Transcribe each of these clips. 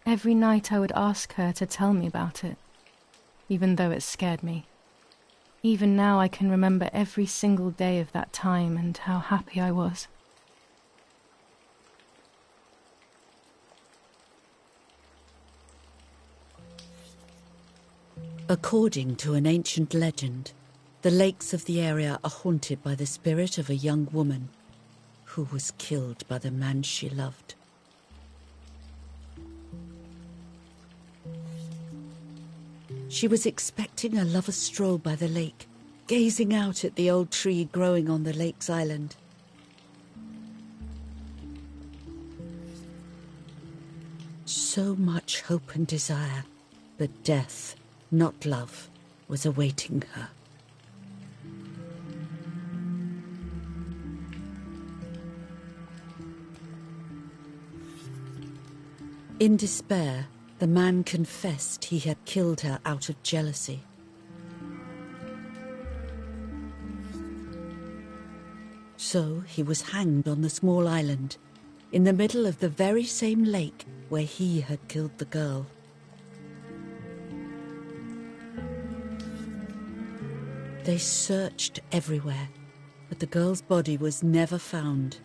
Every night I would ask her to tell me about it, even though it scared me. Even now I can remember every single day of that time and how happy I was. According to an ancient legend, the lakes of the area are haunted by the spirit of a young woman who was killed by the man she loved. She was expecting a lover's stroll by the lake, gazing out at the old tree growing on the lake's island. So much hope and desire, but death, not love, was awaiting her. In despair, the man confessed he had killed her out of jealousy. So he was hanged on the small island, in the middle of the very same lake where he had killed the girl. They searched everywhere, but the girl's body was never found.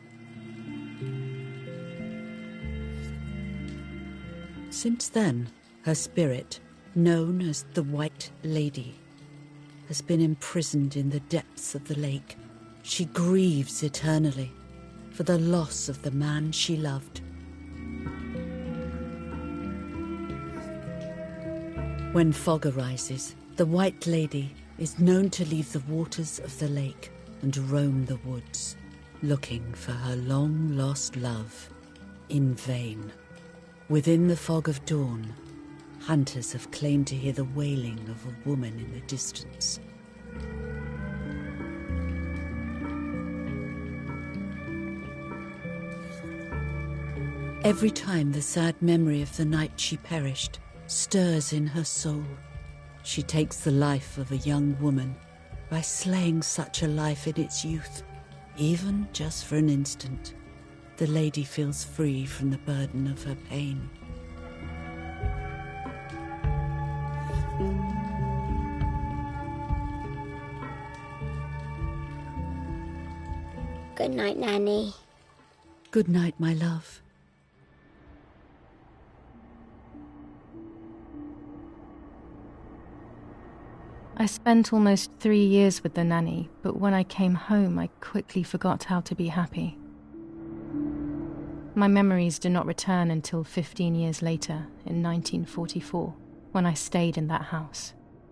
Since then, her spirit, known as the White Lady, has been imprisoned in the depths of the lake. She grieves eternally for the loss of the man she loved. When fog arises, the White Lady is known to leave the waters of the lake and roam the woods, looking for her long-lost love in vain. Within the fog of dawn, hunters have claimed to hear the wailing of a woman in the distance. Every time the sad memory of the night she perished stirs in her soul, she takes the life of a young woman by slaying such a life in its youth, even just for an instant. The lady feels free from the burden of her pain. Good night, Nanny. Good night, my love. I spent almost 3 years with the nanny, but when I came home I quickly forgot how to be happy. My memories do not return until 15 years later, in 1944, when I stayed in that house.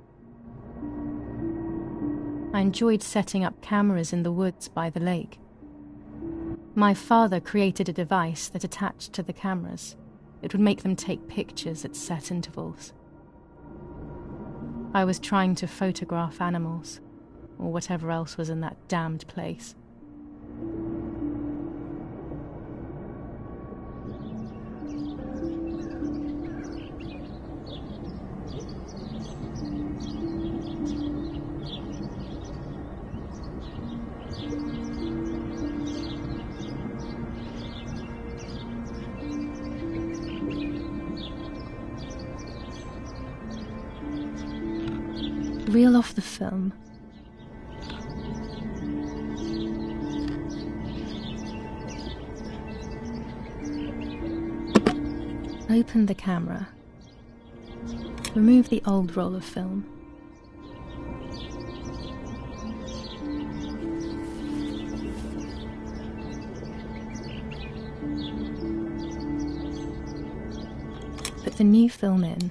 I enjoyed setting up cameras in the woods by the lake. My father created a device that attached to the cameras. It would make them take pictures at set intervals. I was trying to photograph animals, or whatever else was in that damned place. Reel off the film. Open the camera. Remove the old roll of film. Put the new film in.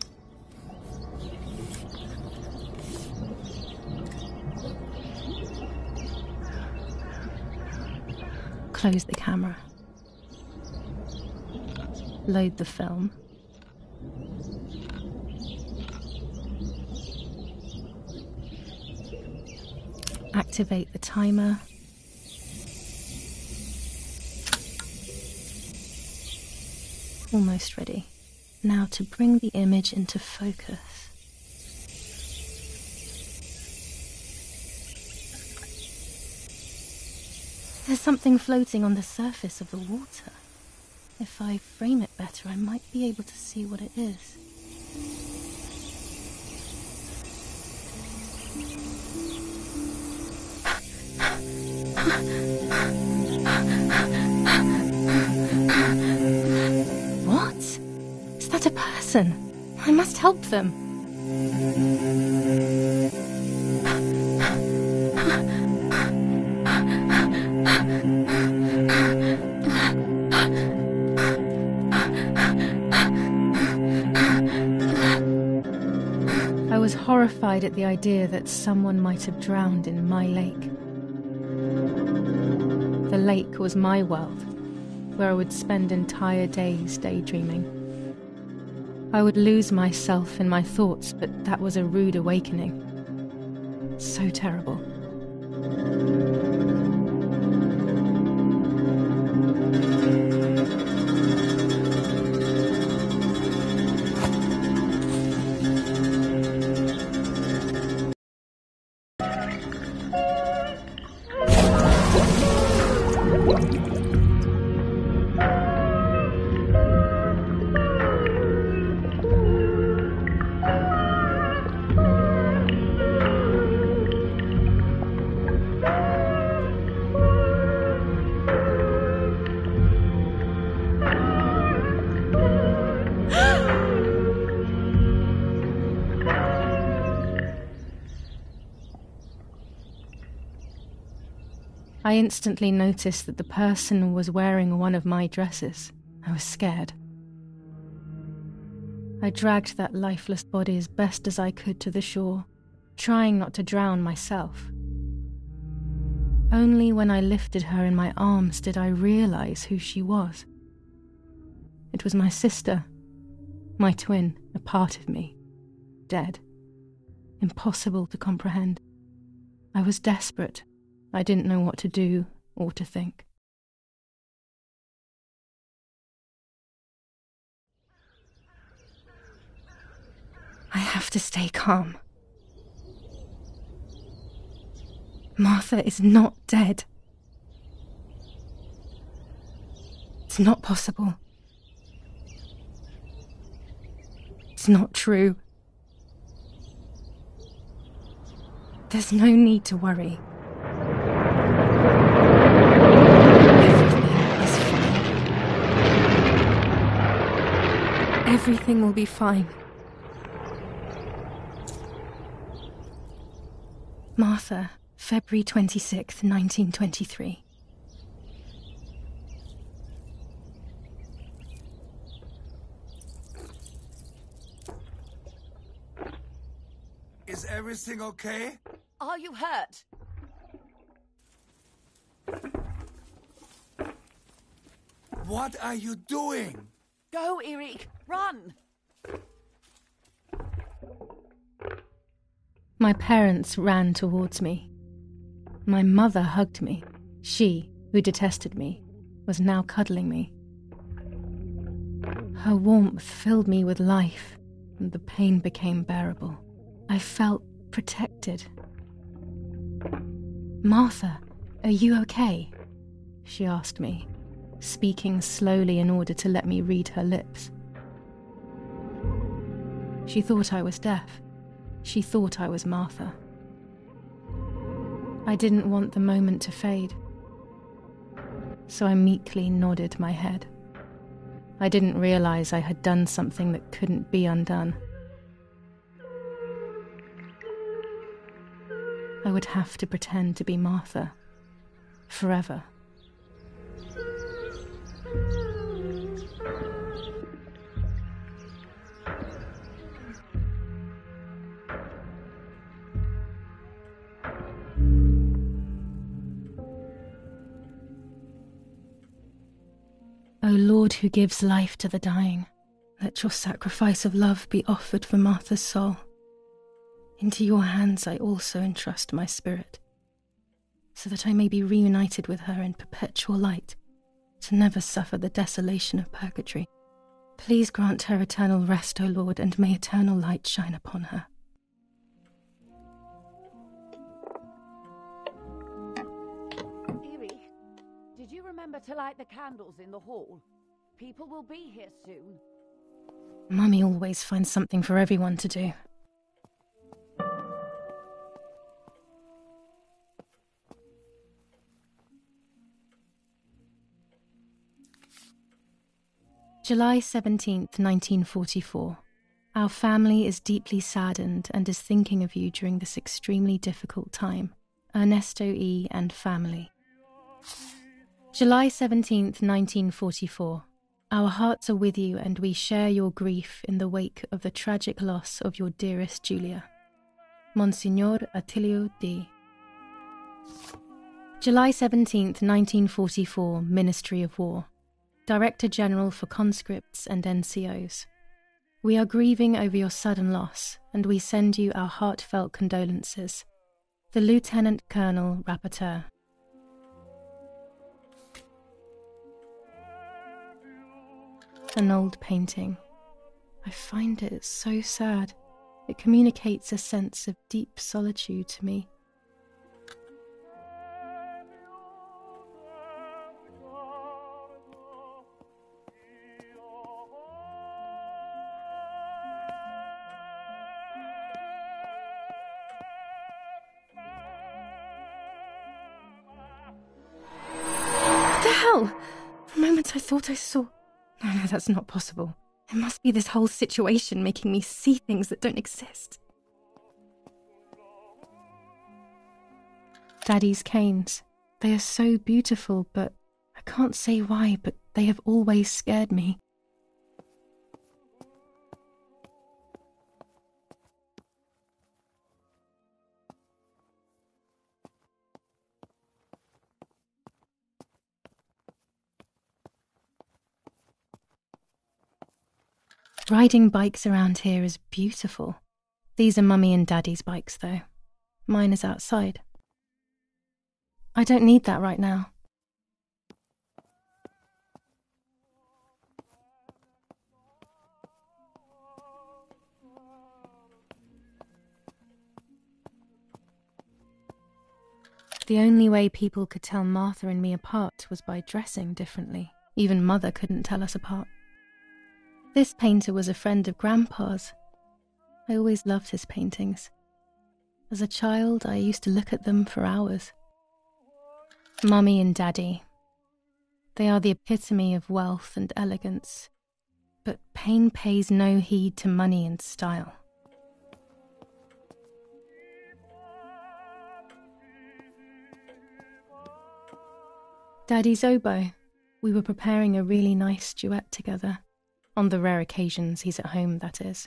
Close the camera. Load the film. Activate the timer. Almost ready. Now to bring the image into focus. There's something floating on the surface of the water. If I frame it better, I might be able to see what it is. What? Is that a person? I must help them. I was horrified at the idea that someone might have drowned in my lake. The lake was my world, where I would spend entire days daydreaming. I would lose myself in my thoughts, but that was a rude awakening. So terrible. I instantly noticed that the person was wearing one of my dresses. I was scared. I dragged that lifeless body as best as I could to the shore, trying not to drown myself. Only when I lifted her in my arms did I realize who she was. It was my sister, my twin, a part of me, dead. Impossible to comprehend. I was desperate. I didn't know what to do or to think. I have to stay calm. Martha is not dead. It's not possible. It's not true. There's no need to worry. Everything will be fine. Martha, February 26th, 1923. Is everything okay? Are you hurt? What are you doing? Go, Eric! Run! My parents ran towards me. My mother hugged me. She, who detested me, was now cuddling me. Her warmth filled me with life, and the pain became bearable. I felt protected. Martha, are you okay? She asked me, speaking slowly in order to let me read her lips. She thought I was deaf. She thought I was Martha. I didn't want the moment to fade, so I meekly nodded my head. I didn't realize I had done something that couldn't be undone. I would have to pretend to be Martha, forever. O Lord, who gives life to the dying, let your sacrifice of love be offered for Martha's soul. Into your hands I also entrust my spirit, so that I may be reunited with her in perpetual light, to never suffer the desolation of purgatory. Please grant her eternal rest, O Lord, and may eternal light shine upon her. Eerie, did you remember to light the candles in the hall? people will be here soon. Mummy always finds something for everyone to do. July 17th, 1944. Our family is deeply saddened and is thinking of you during this extremely difficult time. Ernesto E. and family. July 17th, 1944. Our hearts are with you and we share your grief in the wake of the tragic loss of your dearest Julia. Monsignor Attilio D. July 17th, 1944, Ministry of War. Director General for Conscripts and NCOs. We are grieving over your sudden loss, and we send you our heartfelt condolences. The Lieutenant Colonel Rapporteur. An old painting. I find it so sad. It communicates a sense of deep solitude to me. For a moment I thought I saw... No, that's not possible. It must be this whole situation making me see things that don't exist. Daddy's canes. They are so beautiful, but I can't say why, but they have always scared me. Riding bikes around here is beautiful. These are Mummy and Daddy's bikes, though. Mine is outside. I don't need that right now. The only way people could tell Martha and me apart was by dressing differently. Even Mother couldn't tell us apart. This painter was a friend of Grandpa's. I always loved his paintings. As a child, I used to look at them for hours. Mummy and Daddy. They are the epitome of wealth and elegance, but pain pays no heed to money and style. Daddy's oboe. We were preparing a really nice duet together. On the rare occasions he's at home, that is.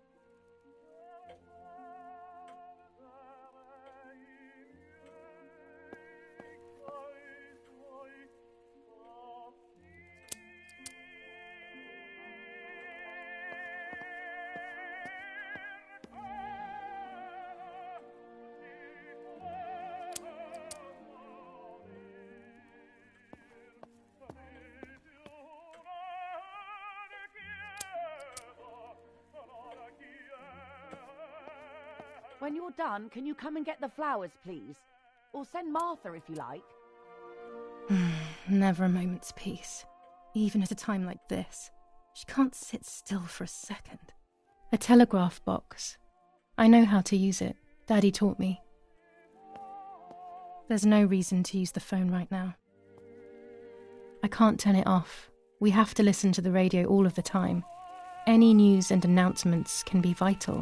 When you're done, can you come and get the flowers, please? Or send Martha if you like. Never a moment's peace. Even at a time like this. She can't sit still for a second. A telegraph box. I know how to use it. Daddy taught me. There's no reason to use the phone right now. I can't turn it off. We have to listen to the radio all of the time. Any news and announcements can be vital.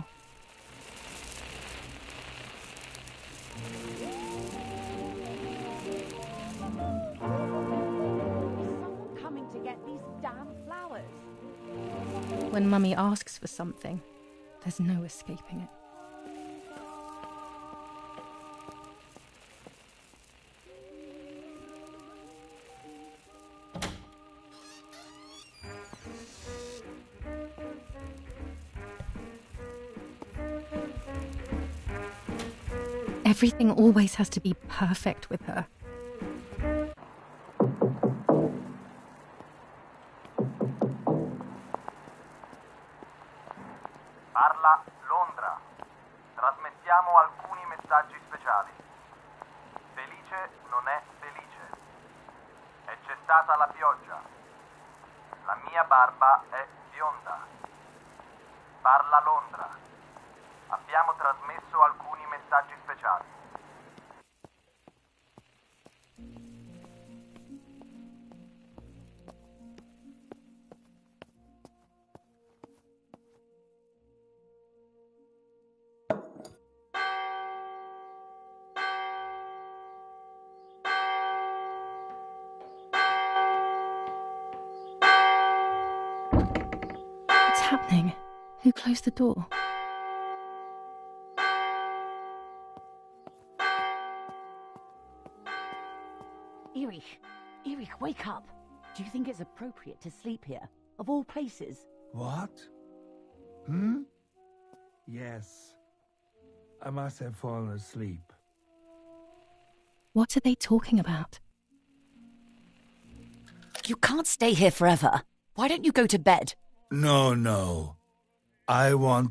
When Mummy asks for something, there's no escaping it. Everything always has to be perfect with her. Parla Londra. Trasmettiamo alcuni messaggi speciali. Felice non è felice. E c'è stata la pioggia. La mia barba è bionda. Parla Londra. Abbiamo trasmesso alcuni messaggi speciali. What's happening? Who closed the door? Erich, wake up. Do you think it's appropriate to sleep here, of all places? What? Yes. I must have fallen asleep. What are they talking about? You can't stay here forever. Why don't you go to bed? No. I want...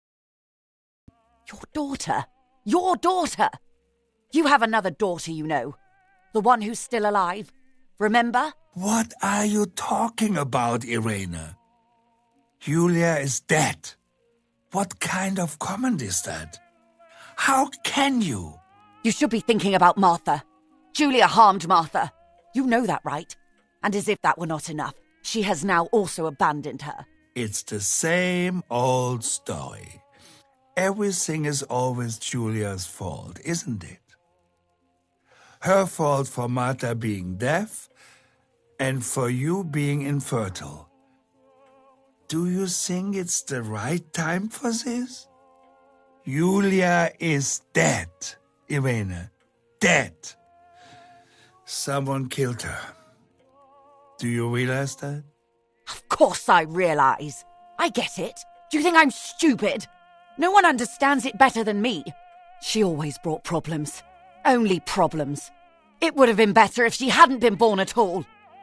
Your daughter? Your daughter! You have another daughter, you know. The one who's still alive. Remember? What are you talking about, Irene? Julia is dead. What kind of comment is that? How can you? You should be thinking about Martha. Julia harmed Martha. You know that, right? And as if that were not enough, she has now also abandoned her. It's the same old story. Everything is always Julia's fault, isn't it? Her fault for Martha being deaf and for you being infertile. Do you think it's the right time for this? Julia is dead, Irene. Dead. Someone killed her. Do you realize that? Of course I realize. I get it. Do you think I'm stupid? No one understands it better than me. She always brought problems. Only problems. It would have been better if she hadn't been born at all.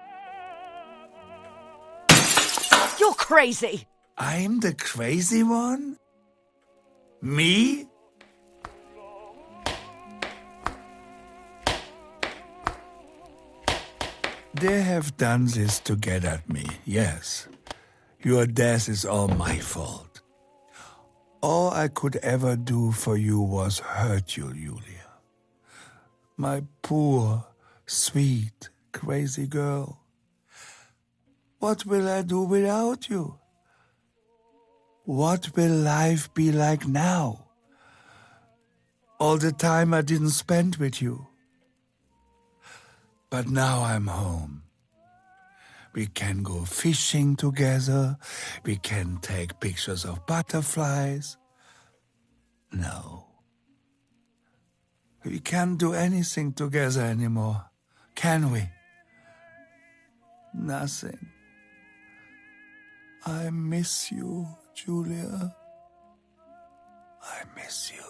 You're crazy. I'm the crazy one? Me? They have done this to get at me, yes. Your death is all my fault. All I could ever do for you was hurt you, Julia. My poor, sweet, crazy girl. What will I do without you? What will life be like now? All the time I didn't spend with you. But now I'm home. We can go fishing together. We can take pictures of butterflies. No. We can't do anything together anymore, can we? Nothing. I miss you, Julia. I miss you.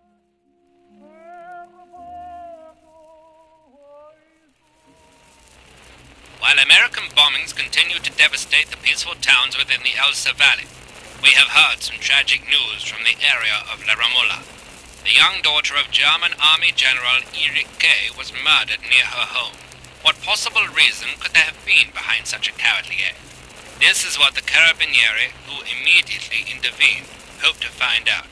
While American bombings continue to devastate the peaceful towns within the Elsa Valley, we have heard some tragic news from the area of La Ramola. The young daughter of German Army General Erich Kay was murdered near her home. What possible reason could there have been behind such a cowardly act? This is what the Carabinieri, who immediately intervened, hope to find out.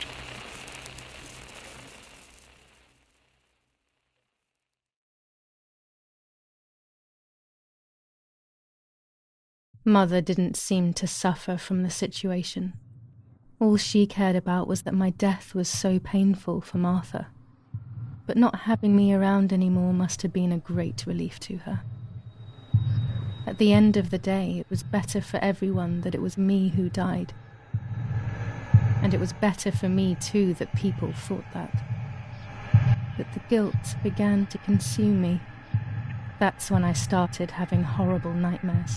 Mother didn't seem to suffer from the situation. All she cared about was that my death was so painful for Martha. But not having me around anymore must have been a great relief to her. At the end of the day, it was better for everyone that it was me who died. And it was better for me too that people thought that. But the guilt began to consume me. That's when I started having horrible nightmares.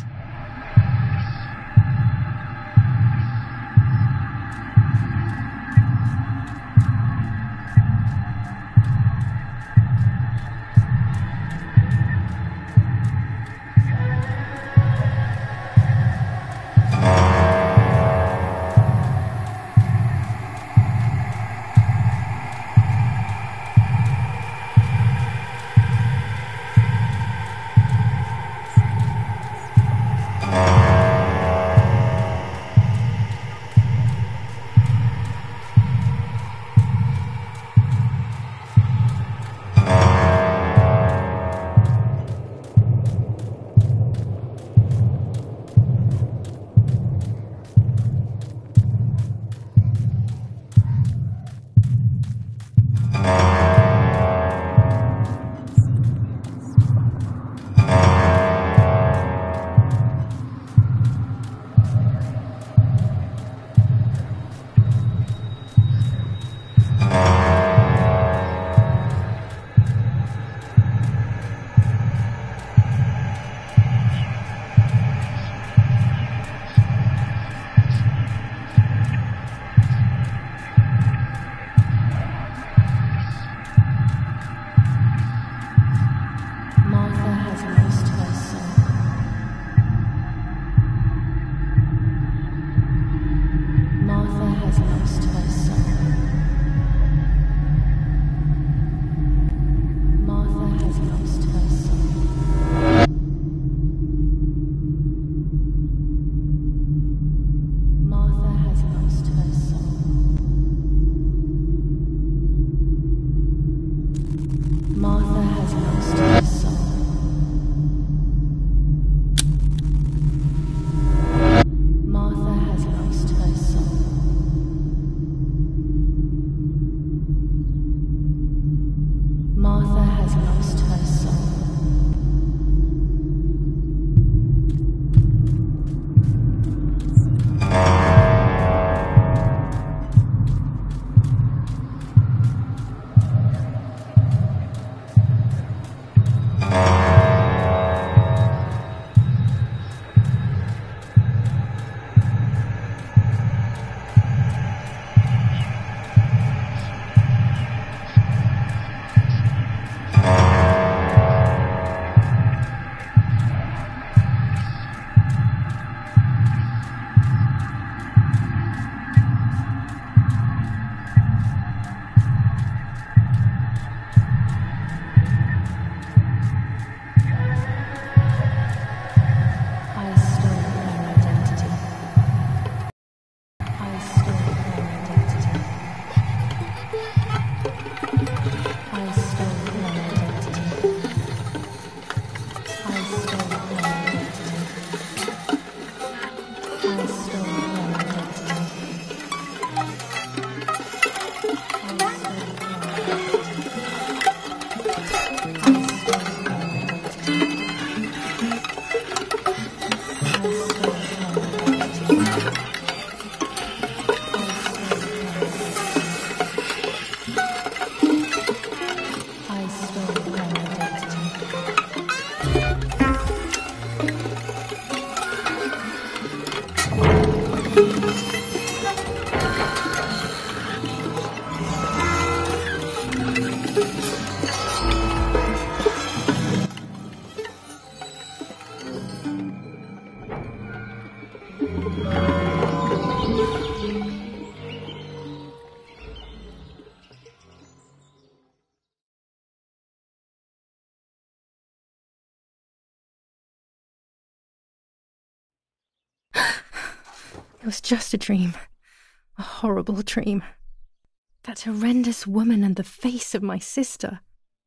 It was just a dream. A horrible dream. That horrendous woman and the face of my sister.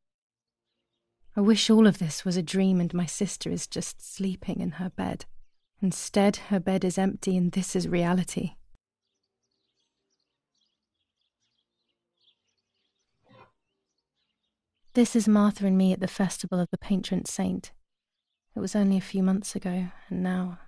I wish all of this was a dream and my sister is just sleeping in her bed. Instead, her bed is empty and this is reality. This is Martha and me at the festival of the patron saint. It was only a few months ago, and now...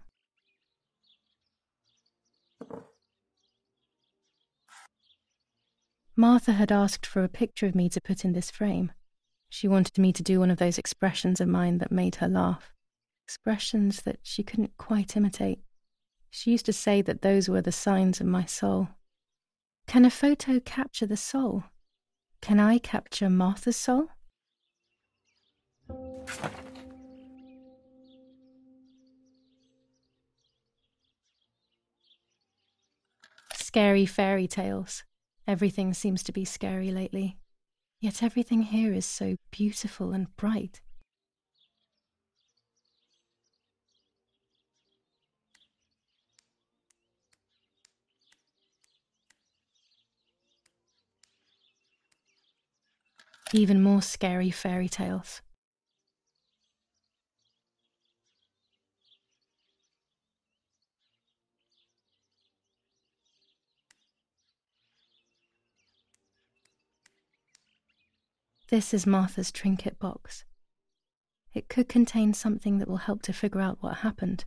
Martha had asked for a picture of me to put in this frame. She wanted me to do one of those expressions of mine that made her laugh. Expressions that she couldn't quite imitate. She used to say that those were the signs of my soul. Can a photo capture the soul? Can I capture Martha's soul? Scary fairy tales. Everything seems to be scary lately. Yet everything here is so beautiful and bright. Even more scary fairy tales. This is Martha's trinket box. It could contain something that will help to figure out what happened.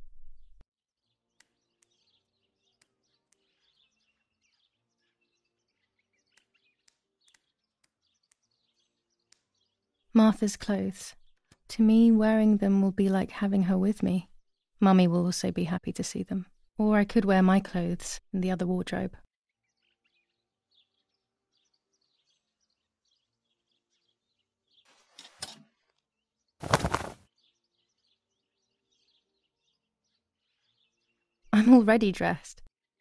Martha's clothes. To me, wearing them will be like having her with me. Mummy will also be happy to see them. Or I could wear my clothes in the other wardrobe. I'm already dressed.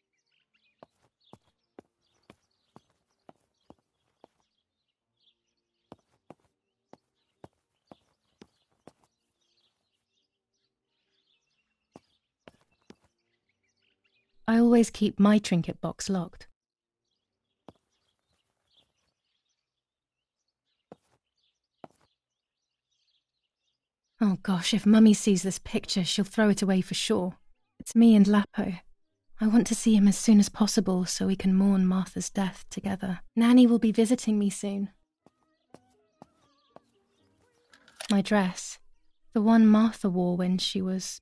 I always keep my trinket box locked. Oh gosh, if Mummy sees this picture, she'll throw it away for sure. It's me and Lapo. I want to see him as soon as possible so we can mourn Martha's death together. Nanny will be visiting me soon. My dress. The one Martha wore when she was...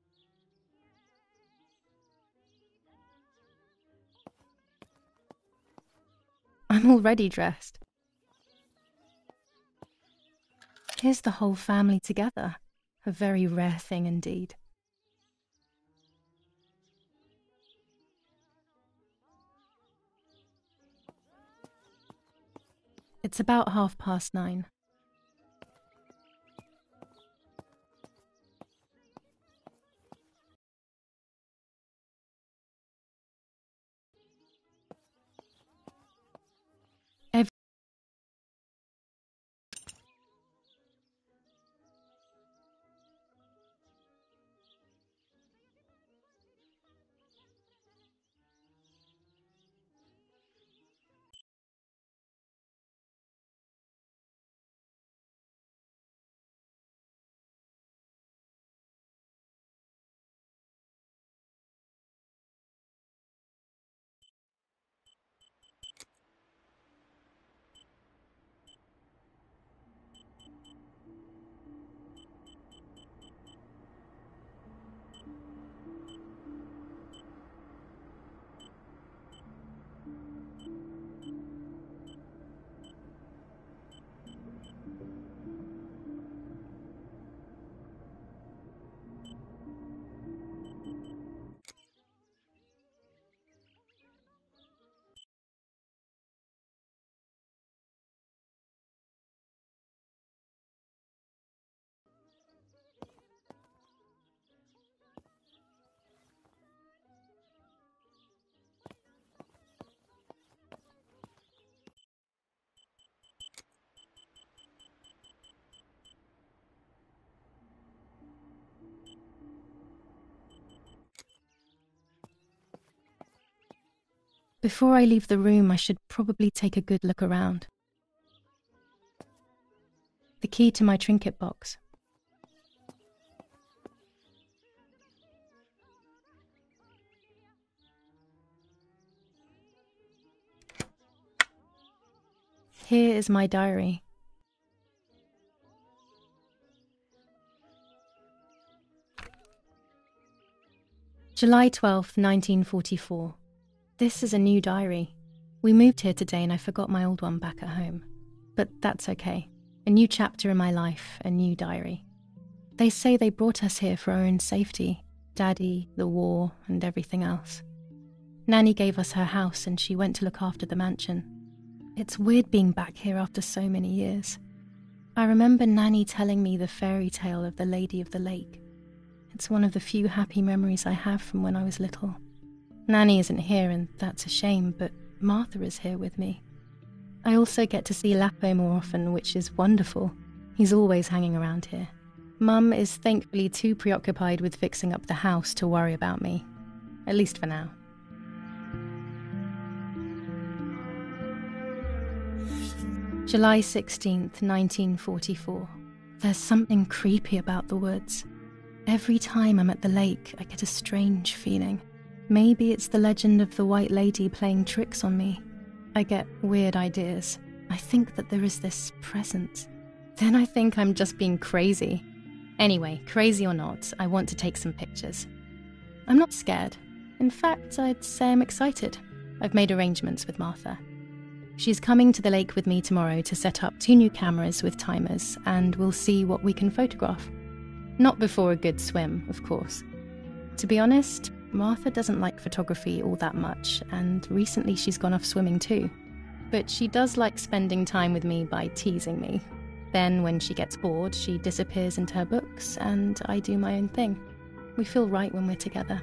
I'm already dressed. Here's the whole family together. A very rare thing indeed. It's about 9:30. Before I leave the room, I should probably take a good look around. The key to my trinket box. Here is my diary. July 12th, 1944. This is a new diary. We moved here today and I forgot my old one back at home. But that's okay. A new chapter in my life, a new diary. They say they brought us here for our own safety. Daddy, the war, and everything else. Nanny gave us her house and she went to look after the mansion. It's weird being back here after so many years. I remember Nanny telling me the fairy tale of the Lady of the Lake. It's one of the few happy memories I have from when I was little. Nanny isn't here and that's a shame, but Martha is here with me. I also get to see Lapo more often, which is wonderful. He's always hanging around here. Mum is thankfully too preoccupied with fixing up the house to worry about me. At least for now. July 16th, 1944. There's something creepy about the woods. Every time I'm at the lake, I get a strange feeling. Maybe it's the legend of the White Lady playing tricks on me. I get weird ideas. I think that there is this presence. Then I think I'm just being crazy. Anyway, crazy or not, I want to take some pictures. I'm not scared. In fact, I'd say I'm excited. I've made arrangements with Martha. She's coming to the lake with me tomorrow to set up 2 new cameras with timers, and we'll see what we can photograph. Not before a good swim, of course. To be honest, Martha doesn't like photography all that much, and recently she's gone off swimming too. But she does like spending time with me by teasing me. Then, when she gets bored, she disappears into her books, and I do my own thing. We feel right when we're together.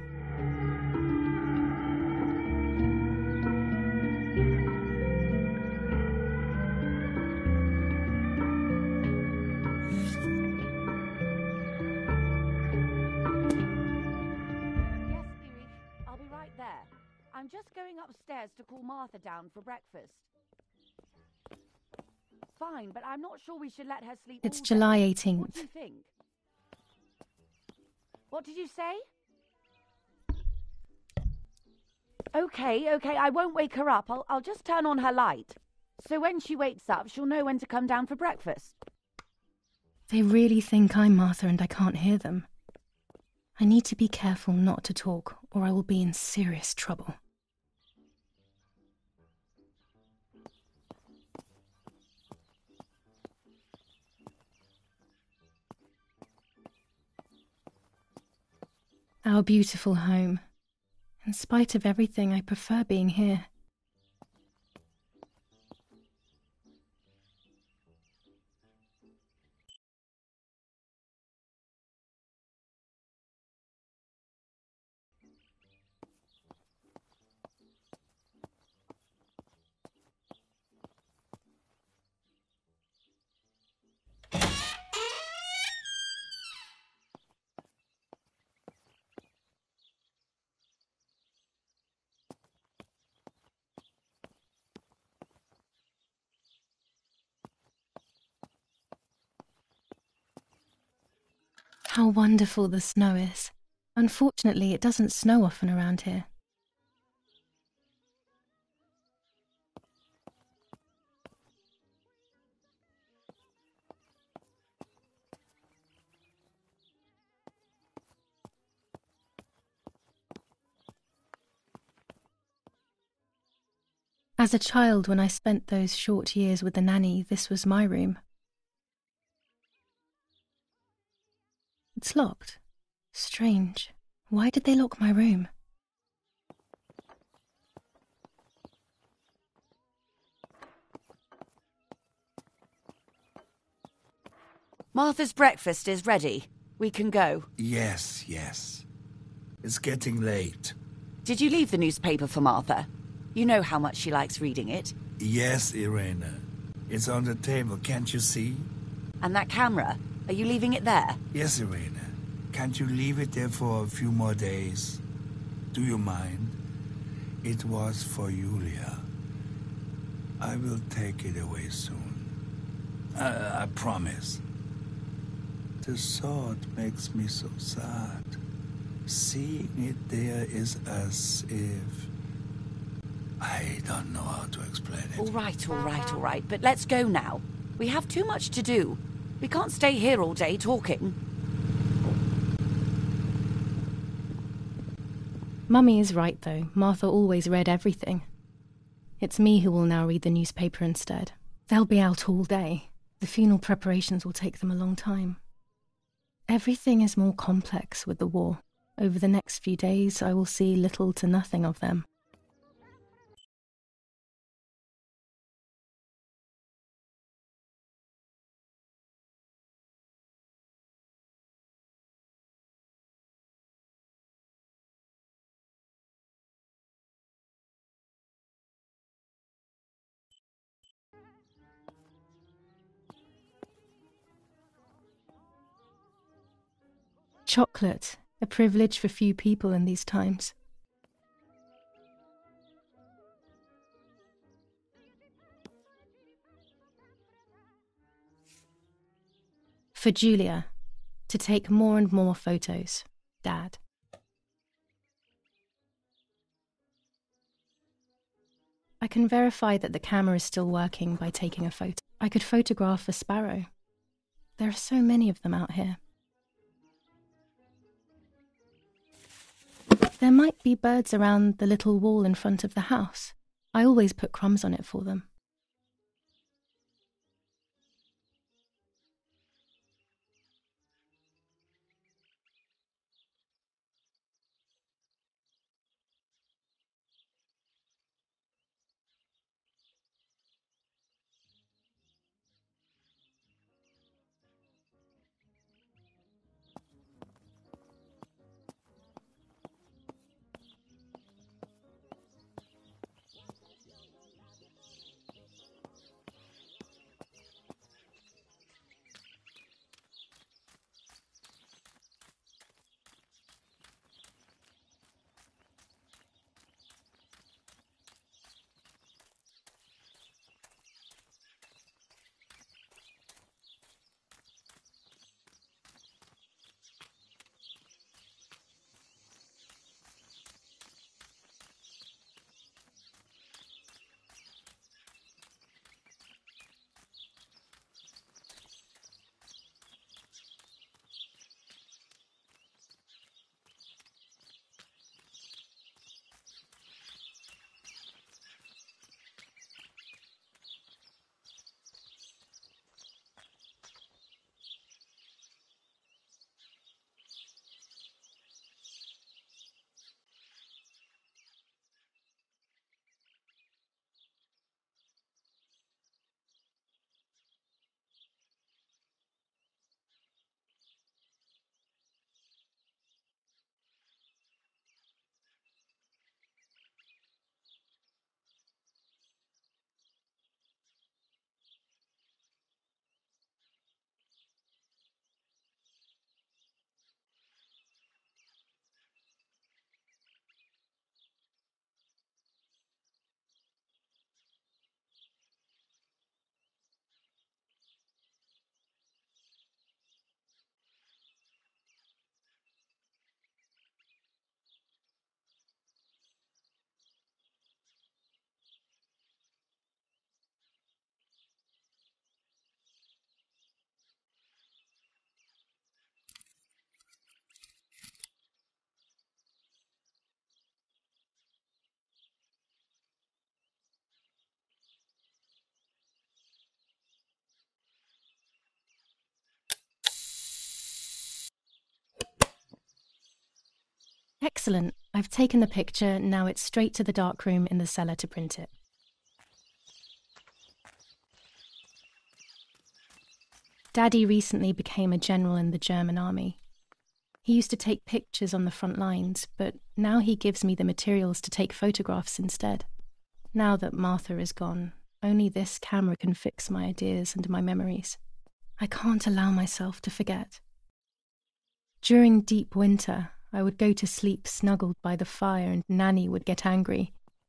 I'm just going upstairs to call Martha down for breakfast. Fine, but I'm not sure we should let her sleep. It's July 18th. What do you think? What did you say? Okay, I won't wake her up. I'll just turn on her light. So when she wakes up, she'll know when to come down for breakfast. They really think I'm Martha and I can't hear them. I need to be careful not to talk, or I will be in serious trouble. Our beautiful home. In spite of everything, I prefer being here. How wonderful the snow is. Unfortunately, it doesn't snow often around here. As a child, when I spent those short years with the nanny, this was my room. It's locked. Strange. Why did they lock my room? Martha's breakfast is ready. We can go. Yes. It's getting late. Did you leave the newspaper for Martha? You know how much she likes reading it. Yes, Irena. It's on the table, can't you see? And that camera? Are you leaving it there? Yes, Irena. Can't you leave it there for a few more days? Do you mind? It was for Julia. I will take it away soon. I promise. The thought makes me so sad. Seeing it there is as if... I don't know how to explain it. All right, but let's go now. We have too much to do. We can't stay here all day talking. Mummy is right, though. Martha always read everything. It's me who will now read the newspaper instead. They'll be out all day. The funeral preparations will take them a long time. Everything is more complex with the war. Over the next few days, I will see little to nothing of them. Chocolate, a privilege for few people in these times. For Julia, to take more and more photos, Dad. I can verify that the camera is still working by taking a photo. I could photograph a sparrow. There are so many of them out here. There might be birds around the little wall in front of the house. I always put crumbs on it for them. Excellent. I've taken the picture, now it's straight to the darkroom in the cellar to print it. Daddy recently became a general in the German army. He used to take pictures on the front lines, but now he gives me the materials to take photographs instead. Now that Martha is gone, only this camera can fix my ideas and my memories. I can't allow myself to forget. During deep winter, I would go to sleep snuggled by the fire and Nanny would get angry.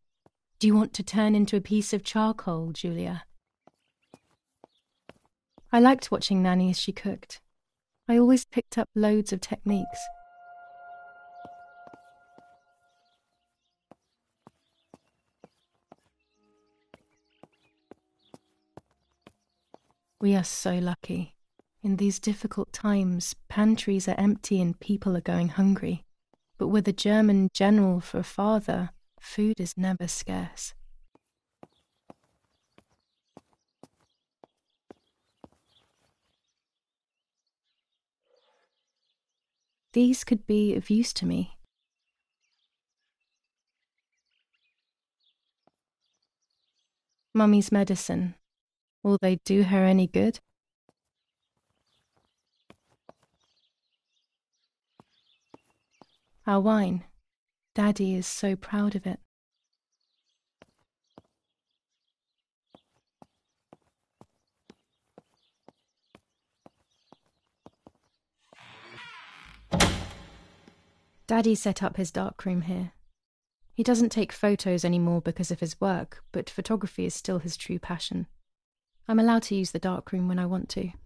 Do you want to turn into a piece of charcoal, Julia? I liked watching Nanny as she cooked. I always picked up loads of techniques. We are so lucky. In these difficult times, pantries are empty and people are going hungry. But with a German general for a father, food is never scarce. These could be of use to me. Mummy's medicine. Will they do her any good? Our wine. Daddy is so proud of it. Daddy set up his darkroom here. He doesn't take photos anymore because of his work, but photography is still his true passion. I'm allowed to use the darkroom when I want to.